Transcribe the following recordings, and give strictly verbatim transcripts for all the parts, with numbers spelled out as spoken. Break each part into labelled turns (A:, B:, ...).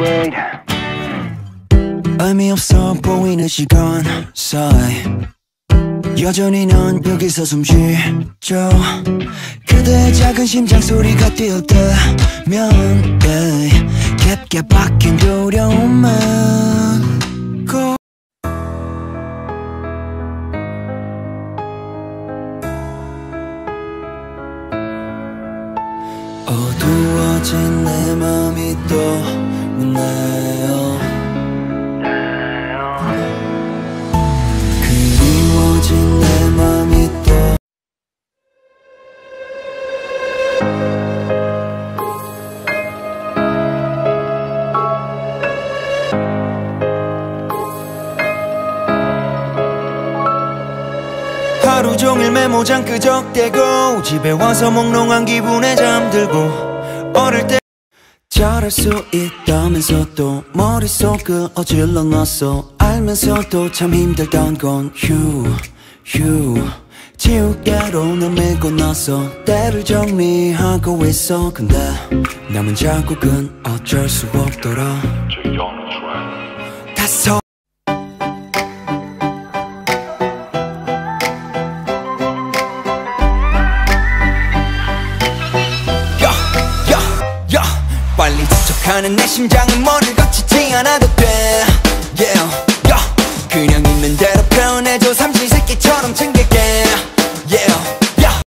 A: afraid.
B: 의미 없어 보이는 시간 사이 여전히 넌 여기서 숨쉬죠. 그대의 작은 심장 소리가 뛰어들면 yeah, 깊게 박힌 두려움은 고 어두워진 내 맘이 떠오르네요. 그리워진 내 맘이 또 하루 종일 메모장 끄적대고 집에 와서 몽롱한 기분에 잠들고 어릴 때 잘할 수 있다면서도 머릿속을 어질러 놨어. 알면서도 참 힘들던 건 휴 휴 지우개로 널 밀고 나서 때를 정리하고 있어. 근데 남은 자국은 어쩔 수 없더라. 다 서 빨리 지쳐가는 내 심장은 머리를 거치지 않아도 돼. Yeah, yeah. 그냥 있는 대로 표현해줘. 삼시세끼처럼 챙길게. Yeah, yeah.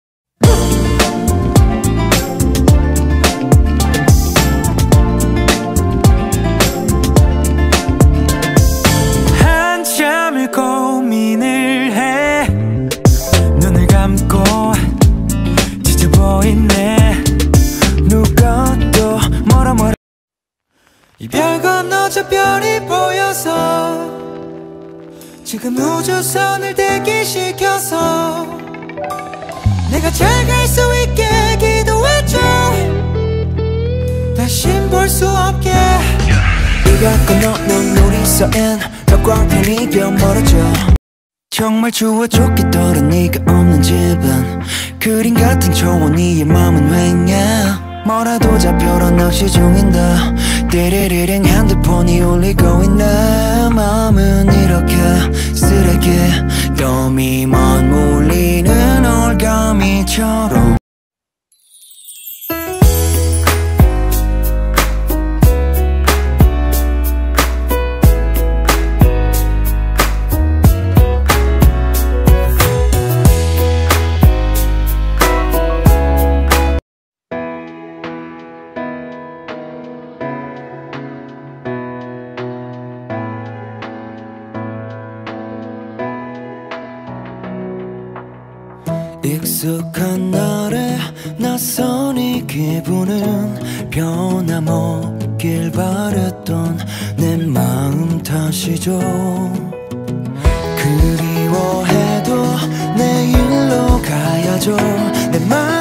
B: 한참을 고민을 해. 눈을 감고 지쳐 보이네. 누가 또 뭐라 뭐라 이별 건너 저 별이 보여서 지금 우주선을 대기시켜서 내가 잘 갈 수 있게 기도해줘. 다신 볼 수 없게 이별 건너 넌 우리 사이엔 벽과 편이 겨 멀어져. 정말 추워 죽겠더라 네가 없는 집은. 그림 같은 초원이의 맘은 횡해. 뭐라도 잡혀라 낚시 중인다. 띠리리링 핸드폰이 울리고 있네. 마음은 이렇게 쓰레기 더미만 몰리는 올가미처럼. 익숙한 날에 낯선 이 기분은 변함없길 바랬던 내 마음 탓이죠. 그리워해도 내일로 가야죠. 내 맘